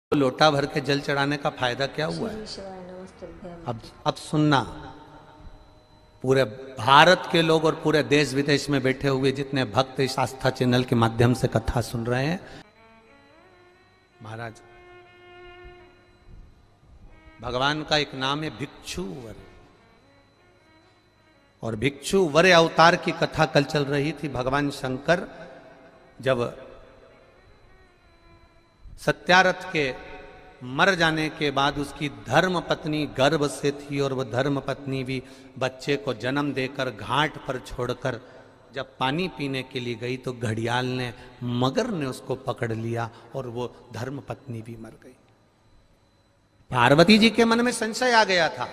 लोटा भर के जल चढ़ाने का फायदा क्या हुआ है? अब सुनना, पूरे भारत के लोग और पूरे देश विदेश में बैठे हुए जितने भक्त इस आस्था चैनल के माध्यम से कथा सुन रहे हैं, महाराज भगवान का एक नाम है भिक्षु वर, और भिक्षु वर अवतार की कथा कल चल रही थी। भगवान शंकर जब सत्यारथ के मर जाने के बाद उसकी धर्म पत्नी गर्भ से थी, और वह धर्म पत्नी भी बच्चे को जन्म देकर घाट पर छोड़कर जब पानी पीने के लिए गई तो घड़ियाल ने, मगर ने उसको पकड़ लिया और वो धर्म पत्नी भी मर गई। पार्वती जी के मन में संशय आ गया था,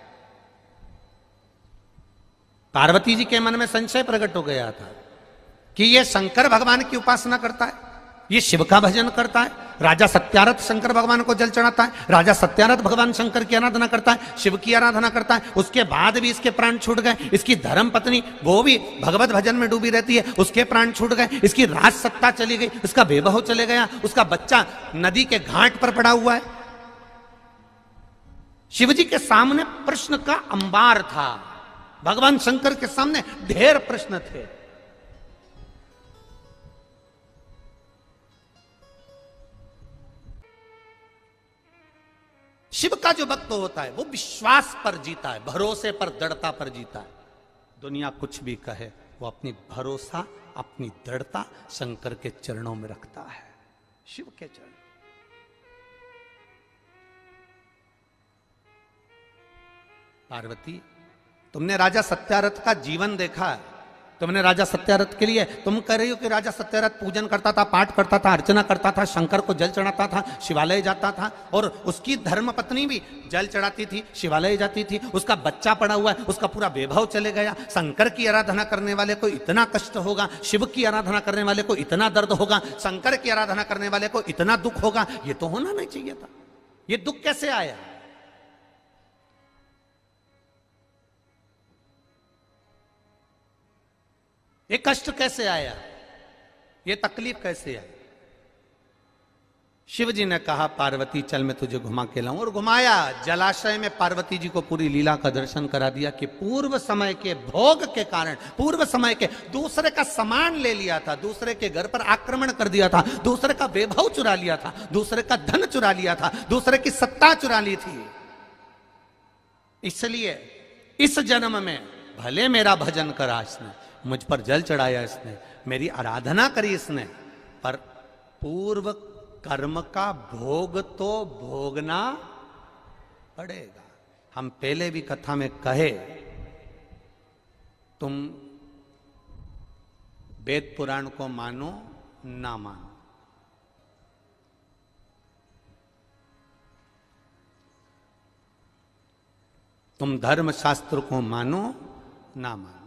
पार्वती जी के मन में संशय प्रकट हो गया था कि ये शंकर भगवान की उपासना करता है, ये शिव का भजन करता है। राजा सत्यारथ शंकर भगवान को जल चढ़ाता है, राजा सत्यारथ भगवान शंकर की आराधना करता है, शिव की आराधना करता है। उसके बाद भी इसके प्राण छूट गए। इसकी धर्म पत्नी वो भी भगवत भजन में डूबी रहती है, उसके प्राण छूट गए। इसकी राज सत्ता चली गई, उसका वैभव चले गया, उसका बच्चा नदी के घाट पर पड़ा हुआ है। शिव जी के सामने प्रश्न का अंबार था, भगवान शंकर के सामने ढेर प्रश्न थे। शिव का जो भक्त होता है वो विश्वास पर जीता है, भरोसे पर, दृढ़ता पर जीता है। दुनिया कुछ भी कहे, वो अपनी भरोसा, अपनी दृढ़ता शंकर के चरणों में रखता है, शिव के चरण। पार्वती, तुमने राजा सत्यारथ का जीवन देखा है, तुमने राजा सत्यारथ के लिए, तुम कह रही हो कि राजा सत्यारथ पूजन करता था, पाठ करता था, अर्चना करता था, शंकर को जल चढ़ाता था, शिवालय जाता था, और उसकी धर्म पत्नी भी जल चढ़ाती थी, शिवालय जाती थी। उसका बच्चा पड़ा हुआ है, उसका पूरा वैभव चले गया। शंकर की आराधना करने वाले को इतना कष्ट होगा, शिव की आराधना करने वाले को इतना दर्द होगा, शंकर की आराधना करने वाले को इतना दुख होगा, ये तो होना नहीं चाहिए था। ये दुख कैसे आया? ये कष्ट कैसे आया? ये तकलीफ कैसे आई? शिव जी ने कहा, पार्वती चल मैं तुझे घुमा के लाऊं, और घुमाया। जलाशय में पार्वती जी को पूरी लीला का दर्शन करा दिया कि पूर्व समय के भोग के कारण, पूर्व समय के दूसरे का सामान ले लिया था, दूसरे के घर पर आक्रमण कर दिया था, दूसरे का वैभव चुरा लिया था, दूसरे का धन चुरा लिया था, दूसरे की सत्ता चुरा ली थी। इसलिए इस जन्म में भले मेरा भजन करा इसने, मुझ पर जल चढ़ाया इसने, मेरी आराधना करी इसने, पर पूर्व कर्म का भोग तो भोगना पड़ेगा। हम पहले भी कथा में कहे, तुम वेद पुराण को मानो ना मानो, तुम धर्म शास्त्र को मानो ना मानो,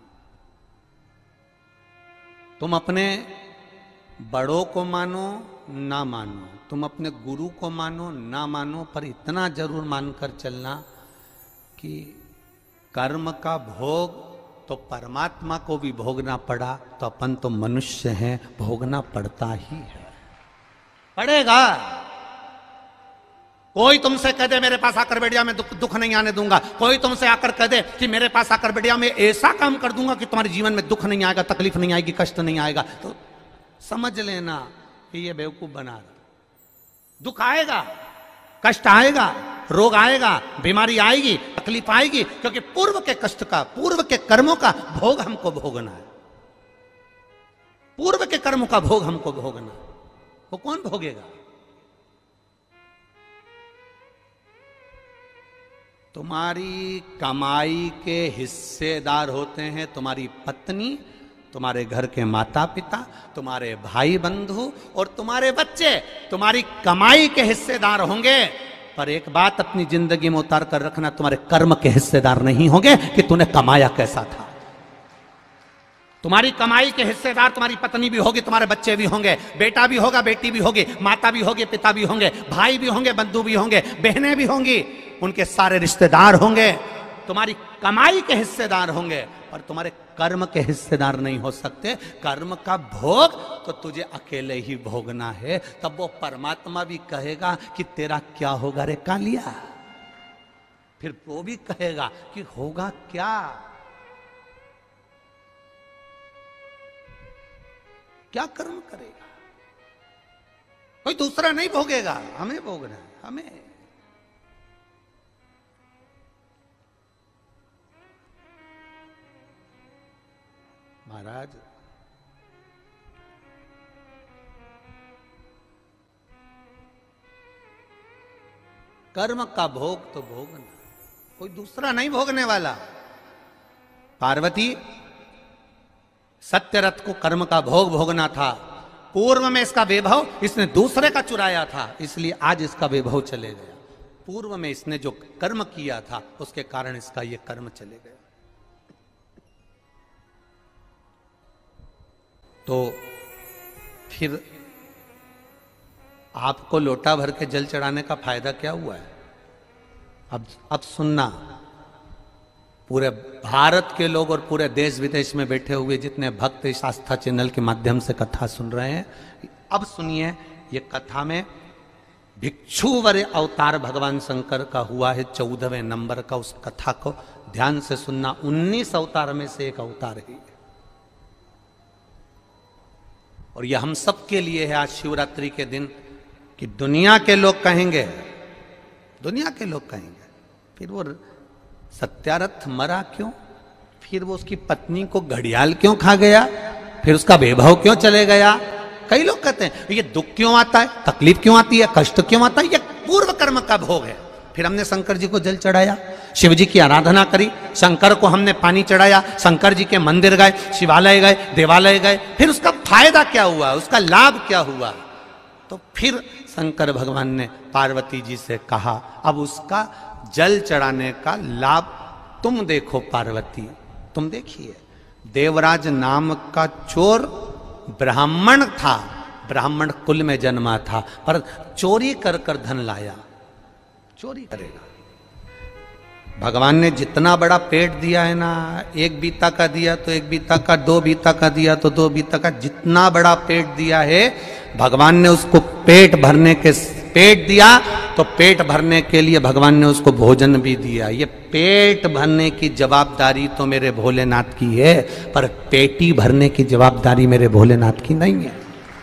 तुम अपने बड़ों को मानो ना मानो, तुम अपने गुरु को मानो ना मानो, पर इतना जरूर मानकर चलना कि कर्म का भोग तो परमात्मा को भी भोगना पड़ा, तो अपन तो मनुष्य हैं, भोगना पड़ता ही है, पड़ेगा। कोई तुमसे कह दे मेरे पास आकर बैठ जा, मैं दुख नहीं आने दूंगा। कोई तुमसे आकर कह दे कि मेरे पास आकर बैठ जा, मैं ऐसा काम कर दूंगा कि तुम्हारे जीवन में दुख नहीं आएगा, तकलीफ नहीं आएगी, कष्ट नहीं आएगा, तो समझ लेना कि ये बेवकूफ बना रहा। दुख आएगा, कष्ट आएगा, रोग आएगा, बीमारी आएगी, तकलीफ आएगी, क्योंकि पूर्व के कष्ट का, पूर्व के कर्मों का भोग हमको भोगना है। पूर्व के कर्मों का भोग हमको भोगना, वो कौन भोगेगा? तुम्हारी कमाई के हिस्सेदार होते हैं तुम्हारी पत्नी, तुम्हारे घर के माता पिता, तुम्हारे भाई बंधु और तुम्हारे बच्चे तुम्हारी कमाई के हिस्सेदार होंगे। पर एक बात अपनी जिंदगी में उतार कर रखना, तुम्हारे कर्म के हिस्सेदार नहीं होंगे कि तूने कमाया कैसा था। तुम्हारी कमाई के हिस्सेदार तुम्हारी पत्नी भी होगी, तुम्हारे बच्चे भी होंगे, बेटा भी होगा, बेटी भी होगी, माता भी होगी, पिता भी होंगे, भाई भी होंगे, बंधु भी होंगे, बहनें भी होंगी, उनके सारे रिश्तेदार होंगे, तुम्हारी कमाई के हिस्सेदार होंगे। पर तुम्हारे कर्म के हिस्सेदार नहीं हो सकते। कर्म का भोग तो तुझे अकेले ही भोगना है। तब वो परमात्मा भी कहेगा कि तेरा क्या होगा रे कालिया। फिर वो भी कहेगा कि होगा क्या, क्या कर्म करेगा। कोई दूसरा नहीं भोगेगा, हमें भोगना है, हमें। महाराज कर्म का भोग तो भोगना, कोई दूसरा नहीं भोगने वाला। पार्वती सत्यरथ को कर्म का भोग भोगना था। पूर्व में इसका वैभव इसने दूसरे का चुराया था, इसलिए आज इसका वैभव चले गया। पूर्व में इसने जो कर्म किया था उसके कारण इसका ये कर्म चले गया। तो फिर आपको लोटा भर के जल चढ़ाने का फायदा क्या हुआ है? अब सुनना, पूरे भारत के लोग और पूरे देश विदेश में बैठे हुए जितने भक्त इस आस्था चैनल के माध्यम से कथा सुन रहे हैं, अब सुनिए। ये कथा में भिक्षुवर अवतार भगवान शंकर का हुआ है 14वें नंबर का। उस कथा को ध्यान से सुनना। 19 अवतार में से एक अवतार है और यह हम सब के लिए है आज शिवरात्रि के दिन कि दुनिया के लोग कहेंगे, दुनिया के लोग कहेंगे फिर वो सत्यारथ मरा क्यों, फिर वो उसकी पत्नी को घड़ियाल क्यों खा गया, फिर उसका वैभव क्यों चले गया। कई लोग कहते हैं ये दुख क्यों आता है, तकलीफ क्यों आती है, कष्ट क्यों आता है, ये पूर्व कर्म का भोग है। फिर हमने शंकर जी को जल चढ़ाया, शिव जी की आराधना करी, शंकर को हमने पानी चढ़ाया, शंकर जी के मंदिर गए, शिवालय गए, देवालय गए, फिर उसका फायदा क्या हुआ, उसका लाभ क्या हुआ। तो फिर शंकर भगवान ने पार्वती जी से कहा अब उसका जल चढ़ाने का लाभ तुम देखो पार्वती, तुम देखिए। देवराज नाम का चोर ब्राह्मण था, ब्राह्मण कुल में जन्मा था, पर चोरी कर कर धन लाया। चोरी करेगा। भगवान ने जितना बड़ा पेट दिया है ना, 1 बीता का दिया तो 1 बीता का, 2 बीता का दिया तो 2 बीता का, जितना बड़ा पेट दिया है भगवान ने उसको पेट भरने के, पेट दिया तो पेट भरने के लिए भगवान ने उसको भोजन भी दिया। ये पेट भरने की जवाबदारी तो मेरे भोलेनाथ की है, पर पेटी भरने की जवाबदारी मेरे भोलेनाथ की नहीं है।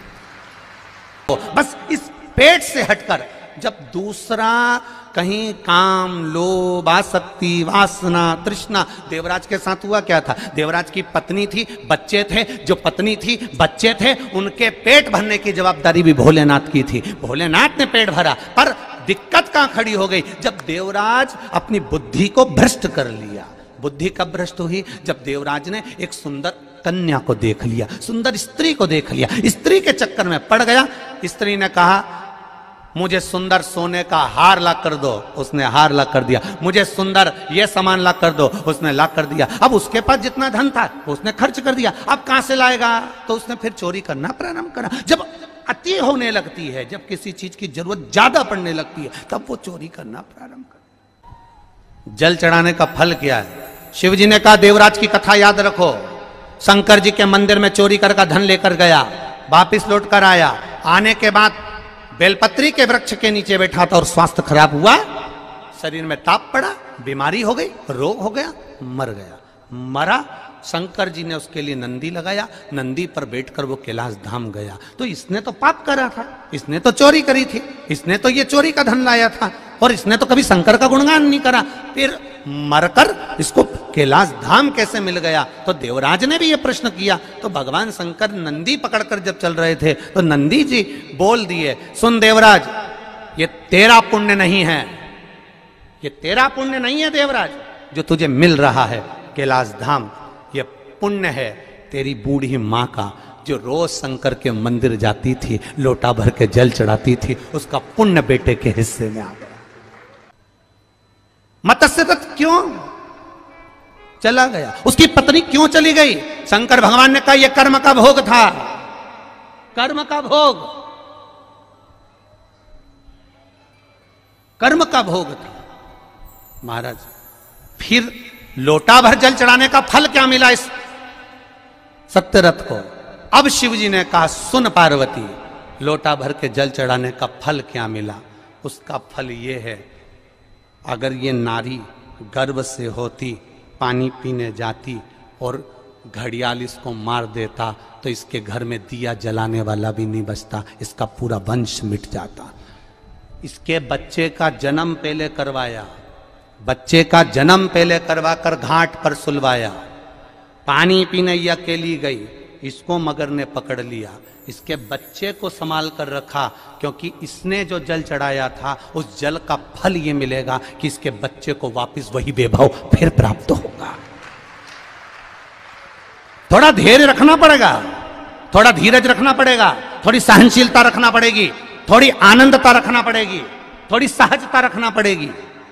तो बस इस पेट से हटकर जब दूसरा कहीं काम, लोभ, आसक्ति, वासना, तृष्णा, देवराज के साथ हुआ क्या था? देवराज की पत्नी थी, बच्चे थे, जो पत्नी थी, बच्चे थे, उनके पेट भरने की जवाबदारी भी भोलेनाथ की थी। भोलेनाथ ने पेट भरा, पर दिक्कत कहां खड़ी हो गई? जब देवराज अपनी बुद्धि को भ्रष्ट कर लिया। बुद्धि कब भ्रष्ट हुई? जब देवराज ने एक सुंदर कन्या को देख लिया, सुंदर स्त्री को देख लिया, स्त्री के चक्कर में पड़ गया। स्त्री ने कहा मुझे सुंदर सोने का हार ला कर दो, उसने हार ला कर दिया। मुझे सुंदर ये सामान ला कर दो, उसने ला कर दिया। अब उसके पास जितना धन था उसने खर्च कर दिया, अब कहां से लाएगा? तो उसने फिर चोरी करना प्रारंभ करा। जब अति होने लगती है, जब किसी चीज की जरूरत ज्यादा पड़ने लगती है, तब वो चोरी करना प्रारंभ कर। जल चढ़ाने का फल क्या है? शिव जी ने कहा देवराज की कथा याद रखो। शंकर जी के मंदिर में चोरी कर धन लेकर गया, वापिस लौट कर आया। आने के बाद बेलपत्री के वृक्ष के नीचे बैठा था और स्वास्थ्य खराब हुआ, शरीर में ताप पड़ा, बीमारी हो गई, रोग हो गया, मर गया। मरा, शंकर जी ने उसके लिए नंदी लगाया, नंदी पर बैठकर वो कैलाश धाम गया। तो इसने तो पाप करा था, इसने तो चोरी करी थी, इसने तो ये चोरी का धन लाया था, और इसने तो कभी शंकर का गुणगान नहीं करा। फिर मरकर इसको कैलाश धाम कैसे मिल गया? तो देवराज ने भी ये प्रश्न किया। तो भगवान शंकर नंदी पकड़कर जब चल रहे थे तो नंदी जी बोल दिए, सुन देवराज, ये तेरा पुण्य नहीं है, ये तेरा पुण्य नहीं है देवराज, जो तुझे मिल रहा है कैलाश धाम, ये पुण्य है तेरी बूढ़ी माँ का, जो रोज शंकर के मंदिर जाती थी, लोटा भर के जल चढ़ाती थी, उसका पुण्य बेटे के हिस्से में आ गया। मत्स्यरथ क्यों चला गया? उसकी पत्नी क्यों चली गई? शंकर भगवान ने कहा यह कर्म का भोग था, कर्म का भोग, कर्म का भोग था। महाराज फिर लोटा भर जल चढ़ाने का फल क्या मिला इस सत्यरथ को? अब शिव जी ने कहा, सुन पार्वती, लोटा भर के जल चढ़ाने का फल क्या मिला? उसका फल ये है, अगर ये नारी गर्भ से होती, पानी पीने जाती और घड़ियाल इसको मार देता तो इसके घर में दिया जलाने वाला भी नहीं बचता, इसका पूरा वंश मिट जाता। इसके बच्चे का जन्म पहले करवाया, बच्चे का जन्म पहले करवाकर घाट पर सुलवाया। पानी पीने ये अकेली गई, इसको मगर ने पकड़ लिया, इसके बच्चे को संभाल कर रखा, क्योंकि इसने जो जल चढ़ाया था उस जल का फल ये मिलेगा कि इसके बच्चे को वापस वही वैभव फिर प्राप्त होगा। थोड़ा धैर्य रखना पड़ेगा, थोड़ा धीरज रखना पड़ेगा, थोड़ी सहनशीलता रखना पड़ेगी, थोड़ी आनंदता रखना पड़ेगी, थोड़ी सहजता रखना पड़ेगी।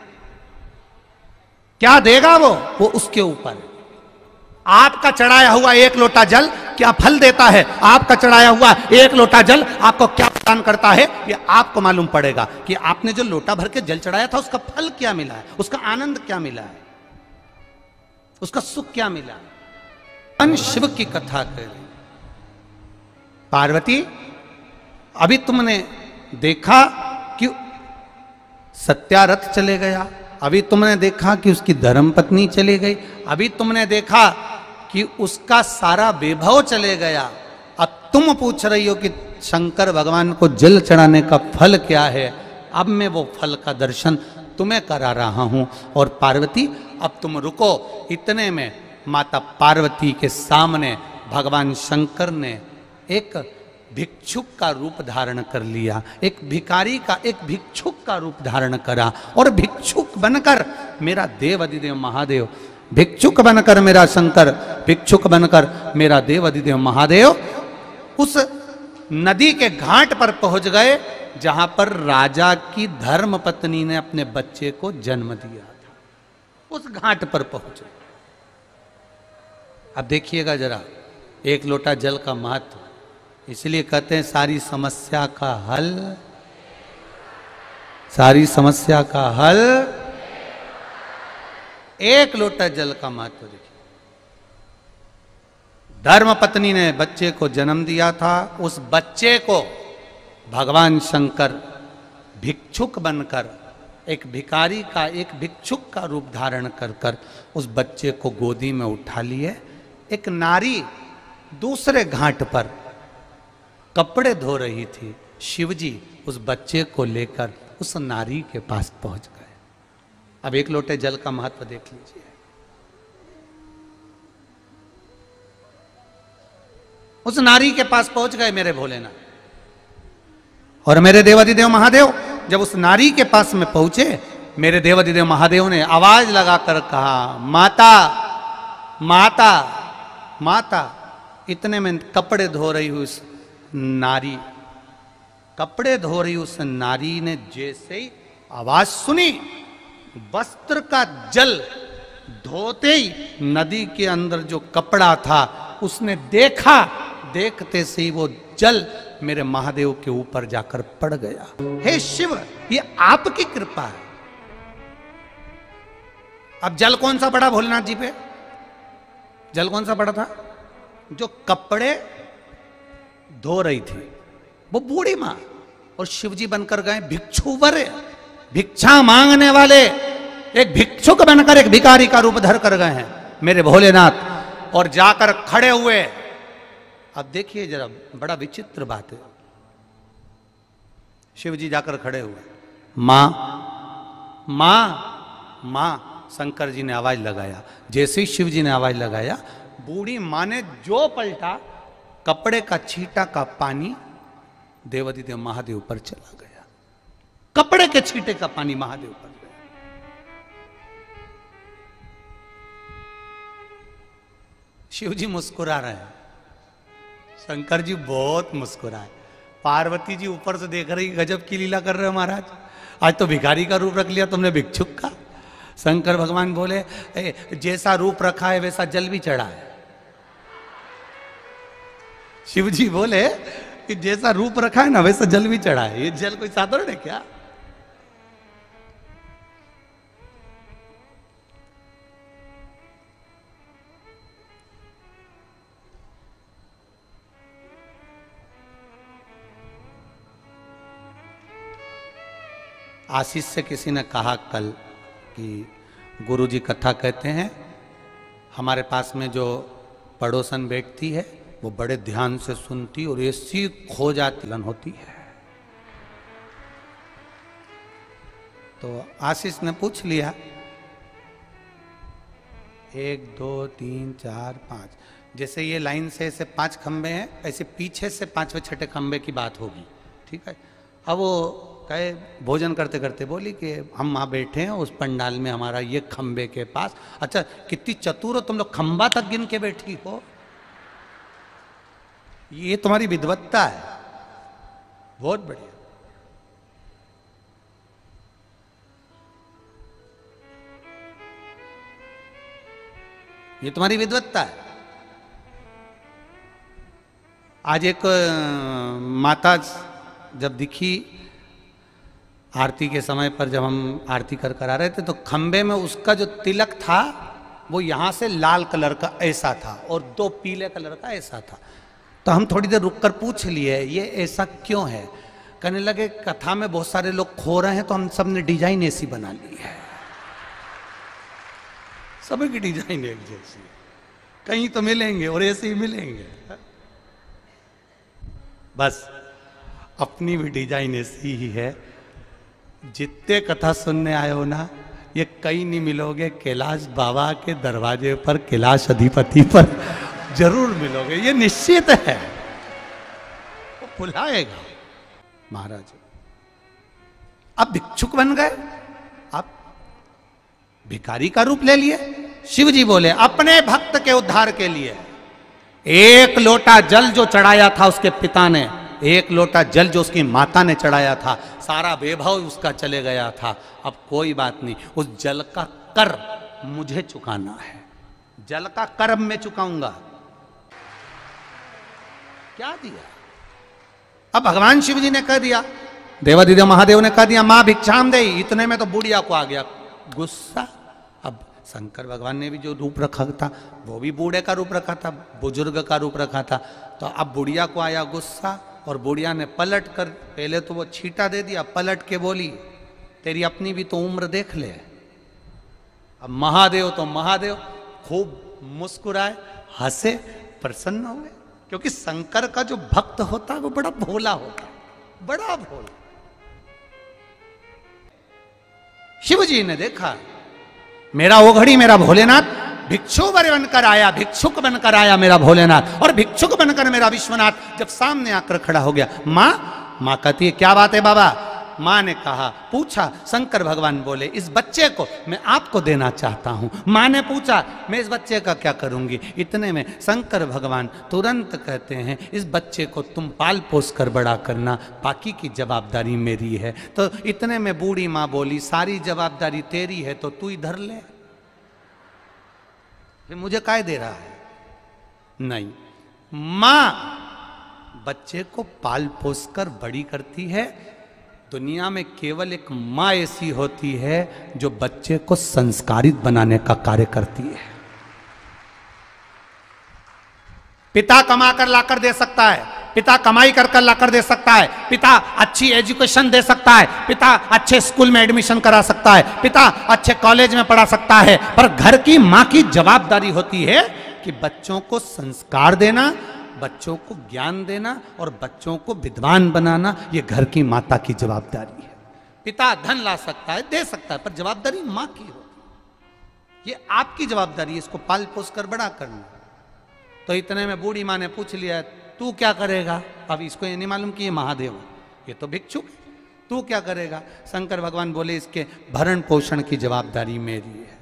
क्या देगा वो उसके ऊपर। आपका चढ़ाया हुआ एक लोटा जल क्या फल देता है, आपका चढ़ाया हुआ एक लोटा जल आपको क्या प्रदान करता है, ये आपको मालूम पड़ेगा कि आपने जो लोटा भर के जल चढ़ाया था उसका फल क्या मिला है, उसका आनंद क्या मिला है, उसका सुख क्या मिला है। शिव की कथा करें। पार्वती, अभी तुमने देखा कि सत्यारथ चले गया, अभी तुमने देखा कि उसकी धर्मपत्नी चली गई, अभी तुमने देखा कि उसका सारा वैभव चले गया। अब तुम पूछ रही हो कि शंकर भगवान को जल चढ़ाने का फल क्या है। अब मैं वो फल का दर्शन तुम्हें करा रहा हूं। और पार्वती, अब तुम रुको। इतने में माता पार्वती के सामने भगवान शंकर ने एक भिक्षुक का रूप धारण कर लिया, एक भिखारी का, एक भिक्षुक का रूप धारण करा। और भिक्षुक बनकर मेरा देव अधिदेव महादेव, भिक्षुक बनकर मेरा शंकर, भिक्षुक बनकर मेरा देव अधिदेव महादेव उस नदी के घाट पर पहुंच गए जहां पर राजा की धर्म पत्नी ने अपने बच्चे को जन्म दिया था। उस घाट पर पहुंचे। अब देखिएगा जरा एक लोटा जल का महत्व, इसलिए कहते हैं सारी समस्या का हल, सारी समस्या का हल एक लोटा जल का महत्व। देखिए, धर्म पत्नी ने बच्चे को जन्म दिया था, उस बच्चे को भगवान शंकर भिक्षुक बनकर, एक भिखारी का, एक भिक्षुक का रूप धारण कर कर उस बच्चे को गोदी में उठा लिए। एक नारी दूसरे घाट पर कपड़े धो रही थी, शिवजी उस बच्चे को लेकर उस नारी के पास पहुंच गए। अब एक लोटे जल का महत्व देख लीजिए। उस नारी के पास पहुंच गए मेरे भोलेनाथ और मेरे देवाधिदेव महादेव। जब उस नारी के पास में पहुंचे, मेरे देवाधिदेव महादेव ने आवाज लगाकर कहा, माता माता माता। इतने में कपड़े धो रही हुई उस नारी, कपड़े धो रही उस नारी ने जैसे ही आवाज सुनी, वस्त्र का जल धोते ही नदी के अंदर जो कपड़ा था उसने देखा, देखते से ही वो जल मेरे महादेव के ऊपर जाकर पड़ गया। हे शिव, ये आपकी कृपा है। अब जल कौन सा पड़ा भोलेनाथ जी पे? जल कौन सा पड़ा था? जो कपड़े धो रही थी वो बूढ़ी मां, और शिवजी बनकर गए भिक्षुवर, भिक्षा मांगने वाले, एक भिक्षुक बनकर एक भिखारी का रूप धर कर गए हैं मेरे भोलेनाथ, और जाकर खड़े हुए। अब देखिए जरा, बड़ा विचित्र बात है। शिवजी जाकर खड़े हुए, मां मां मां। शंकर जी ने आवाज लगाया। जैसे ही शिवजी ने आवाज लगाया, बूढ़ी मां ने जो पलटा, कपड़े का छींटा का पानी देवाधिदेव महादेव पर चला गया। कपड़े के छींटे का पानी महादेव पर गया। शिवजी मुस्कुरा रहे हैं, शंकर जी बहुत मुस्कुराए। पार्वती जी ऊपर से देख रही, गजब की लीला कर रहे हो महाराज, आज तो भिखारी का रूप रख लिया तुमने, भिक्षुक का। शंकर भगवान बोले, जैसा रूप रखा है वैसा जल भी चढ़ा है। शिवजी बोले कि जैसा रूप रखा है ना वैसा जल भी चढ़ा है। ये जल कोई साधारण है क्या? आशीष से किसी ने कहा कल कि गुरुजी कथा कहते हैं, हमारे पास में जो पड़ोसन बैठती है वो बड़े ध्यान से सुनती और ऐसी खो जाती होती है। तो आशीष ने पूछ लिया, 1 2 3 4 5, जैसे ये लाइन से ऐसे 5 खंबे हैं, ऐसे पीछे से 5वें छठे खंबे की बात होगी, ठीक है। अब वो कहे भोजन करते करते बोली कि हम वहाँ बैठे हैं उस पंडाल में, हमारा ये खंबे के पास। अच्छा कितनी चतुर हो तुम लोग, खंबा तक गिन के बैठी हो, ये तुम्हारी विद्वत्ता है, बहुत बढ़िया। ये तुम्हारी विद्वत्ता है। आज एक माता जब दिखी आरती के समय पर, जब हम आरती कर आ रहे थे, तो खंबे में उसका जो तिलक था वो यहां से लाल कलर का ऐसा था और 2 पीले कलर का ऐसा था। तो हम थोड़ी देर रुक कर पूछ लिए ये ऐसा क्यों है। कहने लगे कथा में बहुत सारे लोग खो रहे हैं तो हम सब ने डिजाइन ऐसी बना ली है। सभी की डिजाइन एक जैसी, कहीं तो मिलेंगे और ऐसे ही मिलेंगे। बस अपनी भी डिजाइन ऐसी ही है। जितने कथा सुनने आए हो ना, ये कहीं नहीं मिलोगे, कैलाश बाबा के दरवाजे पर, कैलाश अधिपति पर जरूर मिलोगे, ये निश्चित है। वो बुलाएगा महाराज। अब भिक्षुक बन गए, अब भिखारी का रूप ले लिए। शिव जी बोले अपने भक्त के उद्धार के लिए 1 लोटा जल जो चढ़ाया था उसके पिता ने, 1 लोटा जल जो उसकी माता ने चढ़ाया था, सारा वैभव उसका चले गया था। अब कोई बात नहीं, उस जल का कर मुझे चुकाना है, जल का कर अब मैं चुकाऊंगा। क्या दिया? अब भगवान शिव जी ने कह दिया, देवादिदेव महादेव ने कह दिया मां भिक्षाम दे। इतने में तो बुढ़िया को आ गया गुस्सा। अब शंकर भगवान ने भी जो रूप रखा था वो भी बूढ़े का रूप रखा था, बुजुर्ग का रूप रखा था। तो अब बुढ़िया को आया गुस्सा और बुढ़िया ने पलट कर, पहले तो वो छींटा दे दिया, पलट के बोली तेरी अपनी भी तो उम्र देख ले। अब महादेव तो महादेव खूब मुस्कुराए, हंसे, प्रसन्न हुए, क्योंकि शंकर का जो भक्त होता है वो बड़ा भोला होता है, बड़ा भोला। शिव जी ने देखा मेरा ओघड़ी, मेरा भोलेनाथ भिक्षु बनकर आया, भिक्षुक बनकर आया मेरा भोलेनाथ, और भिक्षुक बनकर मेरा विश्वनाथ जब सामने आकर खड़ा हो गया। माँ कहती है क्या बात है बाबा? माँ ने कहा, पूछा, शंकर भगवान बोले इस बच्चे को मैं आपको देना चाहता हूं। माँ ने पूछा मैं इस बच्चे का क्या करूंगी? इतने में शंकर भगवान तुरंत कहते हैं इस बच्चे को तुम पाल पोस कर बड़ा करना, बाकी की जवाबदारी मेरी है। तो इतने में बूढ़ी माँ बोली सारी जवाबदारी तेरी है तो तू इधर ले, फिर मुझे काय दे रहा है? नहीं, मां बच्चे को पाल पोस कर बड़ी करती है। दुनिया में केवल एक मां ऐसी होती है जो बच्चे को संस्कारित बनाने का कार्य करती है। पिता कमा कर लाकर दे सकता है, पिता कमाई कर लाकर दे सकता है, पिता अच्छी एजुकेशन दे सकता है, पिता अच्छे स्कूल में एडमिशन करा सकता है, पिता अच्छे कॉलेज में पढ़ा सकता है, पर घर की मां की जवाबदारी होती है कि बच्चों को संस्कार देना, बच्चों को ज्ञान देना और बच्चों को विद्वान बनाना। ये घर की माता की जवाबदारी है। पिता धन ला सकता है, दे सकता है, पर जवाबदारी मां की होती है। ये आपकी जवाबदारी है इसको पाल पोस कर बड़ा करना। तो इतने में बूढ़ी माँ ने पूछ लिया तू क्या करेगा? अब इसको ये नहीं मालूम कि ये महादेव है, ये तो भिक्षुक है, तू क्या करेगा? शंकर भगवान बोले इसके भरण पोषण की जवाबदारी मेरी है।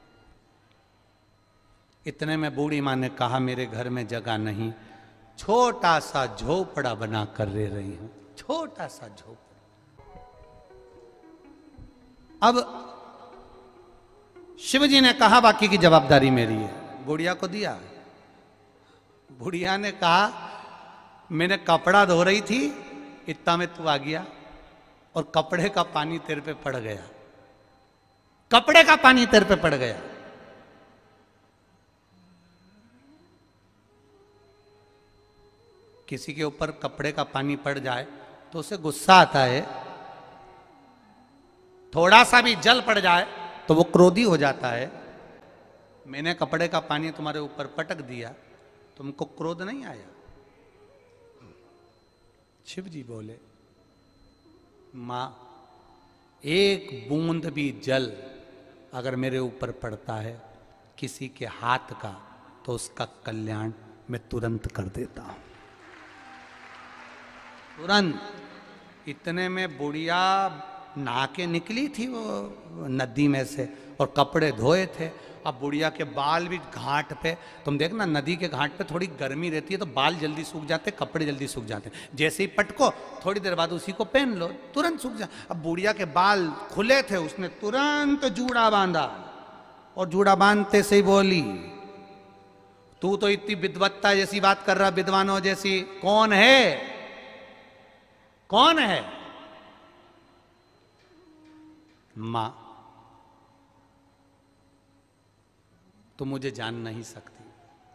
इतने में बूढ़ी माँ ने कहा मेरे घर में जगह नहीं, छोटा सा झोपड़ा बना कर रह रही हूं, छोटा सा झोपड़ा। अब शिव जी ने कहा बाकी की जवाबदारी मेरी है, बुढ़िया को दिया। बुढ़िया ने कहा मैंने कपड़ा धो रही थी, इतना में तू आ गया और कपड़े का पानी तेरे पे पड़ गया, कपड़े का पानी तेरे पे पड़ गया। किसी के ऊपर कपड़े का पानी पड़ जाए तो उसे गुस्सा आता है, थोड़ा सा भी जल पड़ जाए तो वो क्रोधी हो जाता है। मैंने कपड़े का पानी तुम्हारे ऊपर पटक दिया, तुमको क्रोध नहीं आया? शिव जी बोले, मां, एक बूंद भी जल अगर मेरे ऊपर पड़ता है किसी के हाथ का, तो उसका कल्याण मैं तुरंत कर देता हूं, तुरंत। इतने में बुढ़िया नहा के निकली थी वो नदी में से, और कपड़े धोए थे। अब बुढ़िया के बाल भी घाट पे, तुम देखना नदी के घाट पे थोड़ी गर्मी रहती है तो बाल जल्दी सूख जाते, कपड़े जल्दी सूख जाते। जैसे ही पटको थोड़ी देर बाद उसी को पहन लो, तुरंत सूख जा। अब बुढ़िया के बाल खुले थे, उसने तुरंत जूड़ा बांधा, और जूड़ा बांधते से ही बोली, तू तो इतनी विद्वत्ता जैसी बात कर रहा, विद्वानों जैसी, कौन है, कौन है? मां, तो मुझे जान नहीं सकती।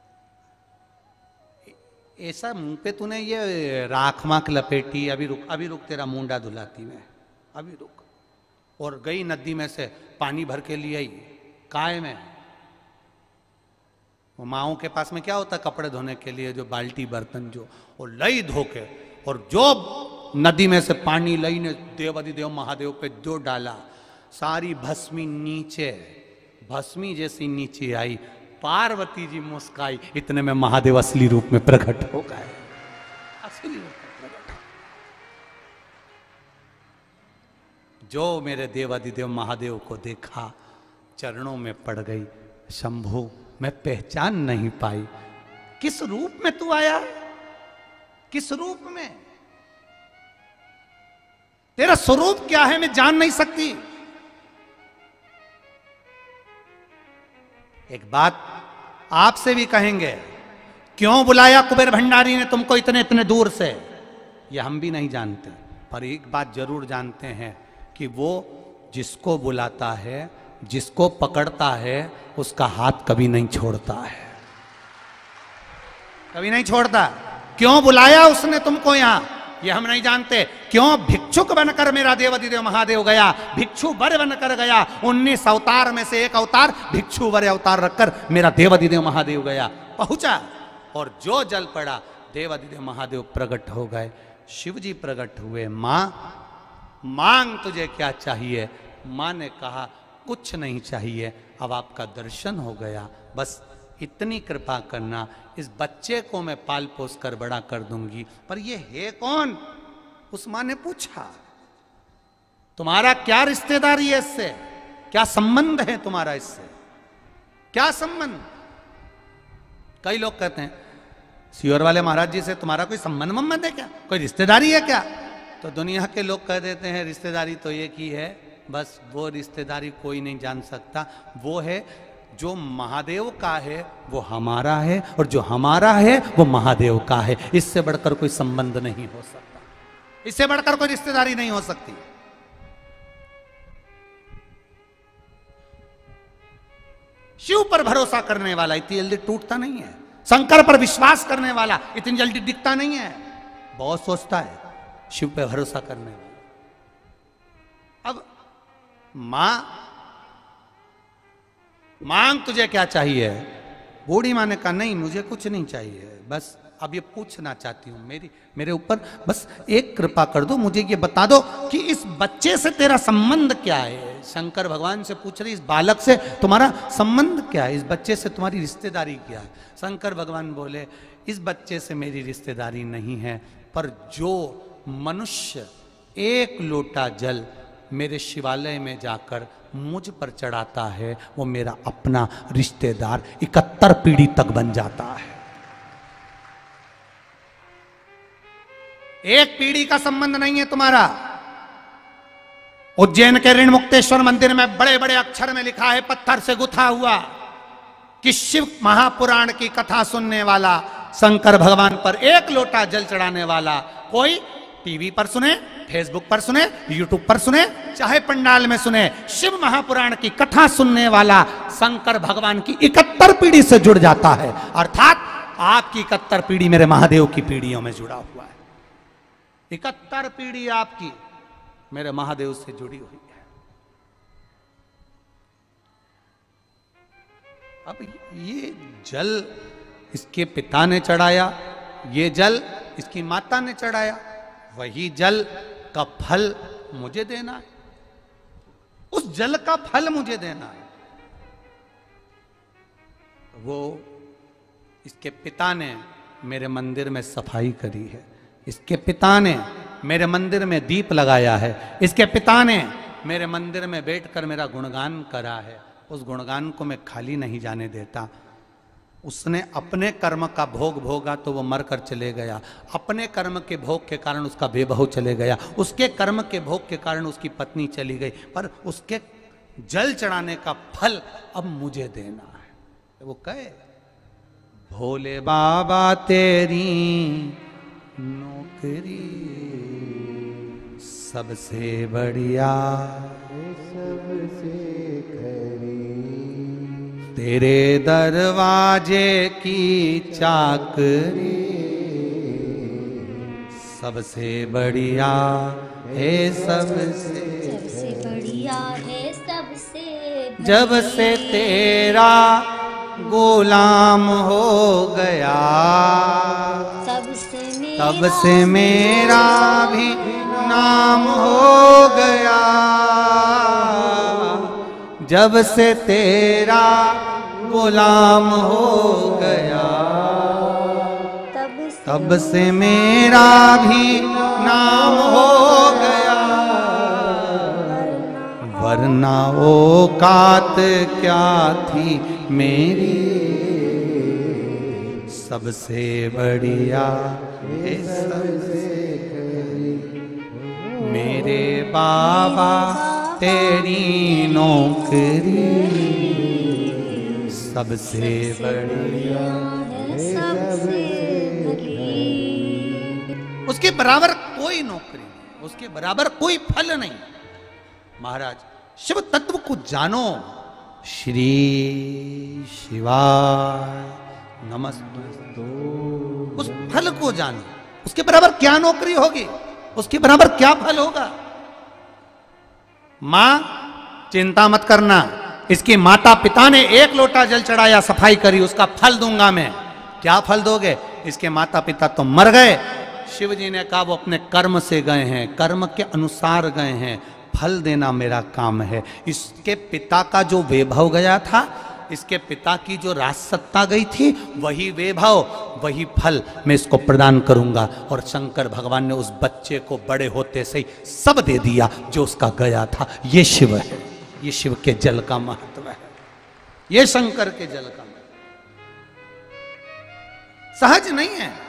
ऐसा मुंह पे तूने ये राख माख लपेटी, अभी रुक तेरा मुंडा धुलाती मैं, अभी रुक। और गई नदी में से पानी भर के लिए आई, काय में वो माओं के पास में क्या होता है कपड़े धोने के लिए, जो बाल्टी बर्तन जो, और लई धो के, और जो नदी में से पानी लई ने देवाधिदेव महादेव पे जो डाला, सारी भस्मी नीचे, भस्मी जैसी नीचे आई। पार्वती जी मुस्काई, इतने में महादेव असली रूप में प्रकट हो गए, असली रूप में प्रकट। जो मेरे देवाधिदेव महादेव को देखा, चरणों में पड़ गई, शंभु मैं पहचान नहीं पाई, किस रूप में तू आया, किस रूप में, तेरा स्वरूप क्या है मैं जान नहीं सकती। एक बात आपसे भी कहेंगे, क्यों बुलाया कुबेर भंडारी ने तुमको इतने इतने दूर से, ये हम भी नहीं जानते। पर एक बात जरूर जानते हैं कि वो जिसको बुलाता है, जिसको पकड़ता है, उसका हाथ कभी नहीं छोड़ता है, कभी नहीं छोड़ता। क्यों बुलाया उसने तुमको यहां, ये हम नहीं जानते। क्यों भिक्षुक बनकर मेरा देवाधिदेव महादेव गया, भिक्षु वर बनकर गया, 19 अवतार में से एक अवतार भिक्षु वर अवतार रखकर मेरा देवाधिदेव महादेव गया, पहुंचा, और जो जल पड़ा देवाधिदेव महादेव प्रकट हो गए, शिव जी प्रकट हुए। मां, मांग तुझे क्या चाहिए? मां ने कहा कुछ नहीं चाहिए, अब आपका दर्शन हो गया, बस इतनी कृपा करना, इस बच्चे को मैं पाल पोस कर बड़ा कर दूंगी। पर ये है कौन? उस मां ने पूछा, तुम्हारा क्या रिश्तेदारी है इससे, क्या संबंध है तुम्हारा इससे, क्या संबंध? कई लोग कहते हैं सियोर वाले महाराज जी से तुम्हारा कोई संबंध है क्या, कोई रिश्तेदारी है क्या? तो दुनिया के लोग कह देते हैं रिश्तेदारी तो एक ही है, बस वो रिश्तेदारी कोई नहीं जान सकता। वो है जो महादेव का है वो हमारा है, और जो हमारा है वो महादेव का है। इससे बढ़कर कोई संबंध नहीं हो सकता, इससे बढ़कर कोई रिश्तेदारी नहीं हो सकती। शिव पर भरोसा करने वाला इतनी जल्दी टूटता नहीं है, शंकर पर विश्वास करने वाला इतनी जल्दी दिखता नहीं है, बहुत सोचता है शिव पे भरोसा करने वाला। अब मां, मांग तुझे क्या चाहिए? बूढ़ी मां ने कहा नहीं मुझे कुछ नहीं चाहिए, बस अब ये पूछना चाहती हूं, मेरे ऊपर बस एक कृपा कर दो, मुझे ये बता दो कि इस बच्चे से तेरा संबंध क्या है। शंकर भगवान से पूछ रही, इस बालक से तुम्हारा संबंध क्या है, इस बच्चे से तुम्हारी रिश्तेदारी क्या है? शंकर भगवान बोले, इस बच्चे से मेरी रिश्तेदारी नहीं है, पर जो मनुष्य एक लोटा जल मेरे शिवालय में जाकर मुझ पर चढ़ाता है वो मेरा अपना रिश्तेदार 71 पीढ़ी तक बन जाता है। एक पीढ़ी का संबंध नहीं है तुम्हारा। उज्जैन के ऋण मुक्तेश्वर मंदिर में बड़े बड़े अक्षर में लिखा है, पत्थर से गुथा हुआ, कि शिव महापुराण की कथा सुनने वाला, शंकर भगवान पर एक लोटा जल चढ़ाने वाला, कोई टीवी पर सुने, फेसबुक पर सुने, यूट्यूब पर सुने, चाहे पंडाल में सुने, शिव महापुराण की कथा सुनने वाला शंकर भगवान की 71 पीढ़ी से जुड़ जाता है। अर्थात आपकी 71 पीढ़ी मेरे महादेव की पीढ़ियों में जुड़ा हुआ है। 71 पीढ़ी आपकी मेरे महादेव से जुड़ी हुई है। अब ये जल इसके पिता ने चढ़ाया, ये जल इसकी माता ने चढ़ाया, वही जल का फल मुझे देना है, उस जल का फल मुझे देना है। वो इसके पिता ने मेरे मंदिर में सफाई करी है, इसके पिता ने मेरे मंदिर में दीप लगाया है, इसके पिता ने मेरे मंदिर में बैठकर मेरा गुणगान करा है, उस गुणगान को मैं खाली नहीं जाने देता। उसने अपने कर्म का भोग भोगा तो वो मरकर चले गया, अपने कर्म के भोग के कारण उसका बेबहू चले गया, उसके कर्म के भोग के कारण उसकी पत्नी चली गई, पर उसके जल चढ़ाने का फल अब मुझे देना है। वो कहे, भोले बाबा तेरी नौकरी सबसे बढ़िया, सबसे खरी, तेरे दरवाजे की चाकरी सबसे बढ़िया है, सबसे बढ़िया है, सबसे जब से तेरा गुलाम हो गया, तब से मेरा भी नाम हो गया, जब से तेरा गुलाम हो गया, तब से मेरा भी नाम हो गया, वरना औकात क्या थी मेरी, सबसे बढ़िया है, सबसे मेरे बाबा तेरी नौकरी सबसे बढ़िया, सबसे उसके बराबर कोई नौकरी नहीं, उसके बराबर कोई फल नहीं। महाराज शिव तत्व को जानो, श्री शिवाय नमस्तु, उस फल को जानो, उसके बराबर क्या नौकरी होगी, उसके बराबर क्या फल होगा। मां चिंता मत करना, इसके माता पिता ने एक लोटा जल चढ़ाया, सफाई करी, उसका फल दूंगा मैं। क्या फल दोगे? इसके माता पिता तो मर गए, शिव जी ने कहा वो अपने कर्म से गए हैं, कर्म के अनुसार गए हैं, फल देना मेरा काम है। इसके पिता का जो वैभव गया था, इसके पिता की जो राजसत्ता गई थी, वही वैभव वही फल मैं इसको प्रदान करूंगा। और शंकर भगवान ने उस बच्चे को बड़े होते से ही सब दे दिया जो उसका गया था। ये शिव है, ये शिव के जल का महत्व है, ये शंकर के जल का महत्व सहज नहीं है।